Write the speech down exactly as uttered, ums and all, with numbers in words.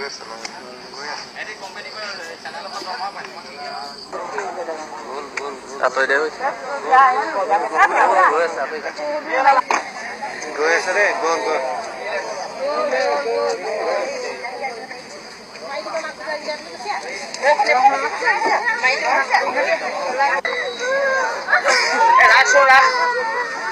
আছে গৈ আছে এডি কোম্পানী কো চ্যানেল ওপৰত জমা পাই গোল গোল আতই দে হৈছে গৈ আছে আতই গৈ আছে ৰে গোল গোল মাই